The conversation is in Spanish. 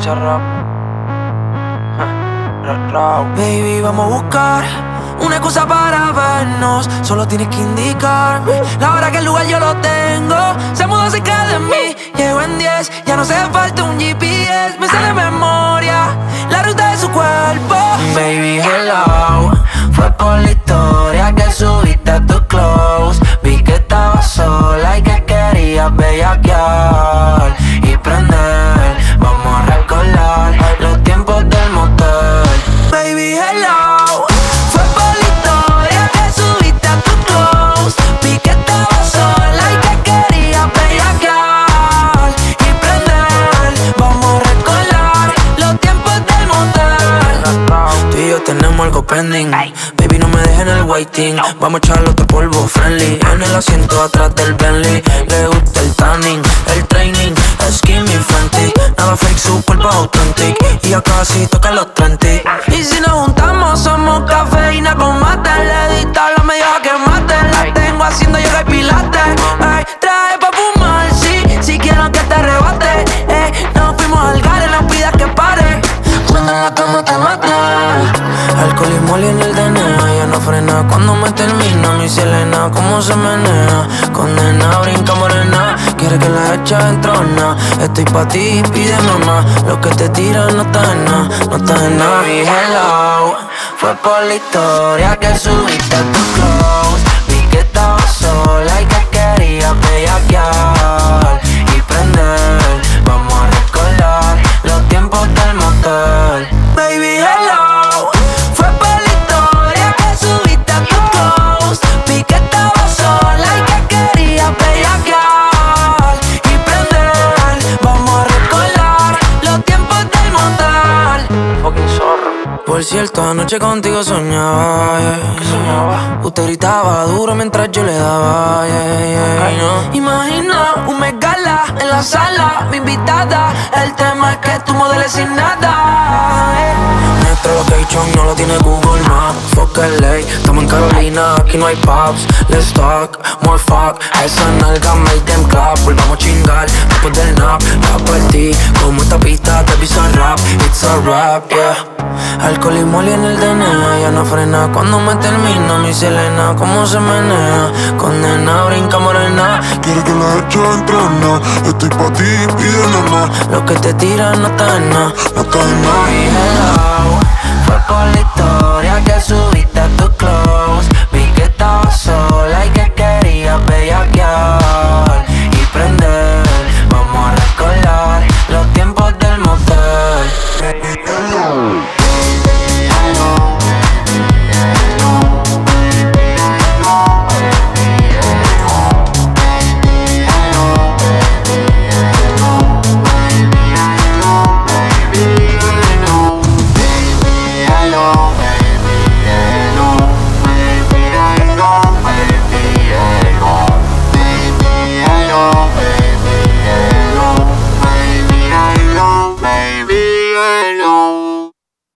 escucha rap. Baby, vamos a buscar una excusa para vernos. Solo tienes que indicarme la hora, que el lugar yo lo tengo. Se mudó cerca de mí, llego en 10. Ya no hace falta un GPS, me sale de memoria la ruta de su cuerpo. Baby, hello, fue por la historia que subiste a tu close. Vi que estabas sola y que querías bellaquear y prender. Vamos a recordar los tiempos del motel. Baby, hello, fue por la historia que subiste a tu close. Vi que estabas sola y que querías bellaquear y prender. Vamos a recordar los tiempos del motel. Tú y yo tenemos algo pending. Baby, no me dejes en el waiting. Vamos a echarle otro polvo friendly en el asiento atrás del Bentley. Le gusta el tanning, el training, skinny Fenty. Nada fake, su cuerpo authentic. Y ya casi toca los 30. Y si nos juntamos somos cafeína con mate. Le di tabla, me dijo que mate. La tengo haciendo yoga y pilates. Ay, traje pa' fumar, sí, si quiero que te arrebate. Nos fuimos al gare, no pidas que pare. Cuando en la cama te mate. Alcohol y moli en el DNA. Ya no frena cuando me termina. Mi Selena, cómo se menea. Condena, brinca morena. Quiere que la echa en trona. Estoy pa' ti, pídeme más. Lo que te tiran no está en nada, no está en nada. Baby, hello, fue por la historia que subiste a tu close. Vi que estabas sola y que querías bellaquear y prender. Vamos a recordar los tiempos del motel. Baby, hello, fue por la historia que subiste a tu close. Vi que estabas sola y que querías bellaquear y prender. Vamos a recordar los tiempos del motel. Fucking zorro. Por cierto, anoche contigo soñaba, ¿Qué soñaba? Usted gritaba duro mientras yo le daba, no. Imagina un megala en la sala, mi invitada. El tema es que tú modeles sin nada, Nuestro location no lo tiene Google Maps. Fuck LA, estamos en Carolina, aquí no hay pubs. Let's talk, more fuck. Esa nalga make them clap. Volvamos a chingar después del nap. La partí como esta pista de Bizarrap. It's a rap, yeah. Alcohol y moli en el DNA. Ya no frena cuando me termina. Mi Selena, cómo se menea. Condena, brinca morena. Quiere que la eche en trona. Estoy pa' ti, pídeme más. Lo que te tiran no está en nada, No está en nada. hello, fue por la historia que subiste a tu close. Vi que estabas sola y que querías bellaquear y prender. Vamos a recordar los tiempos del motel.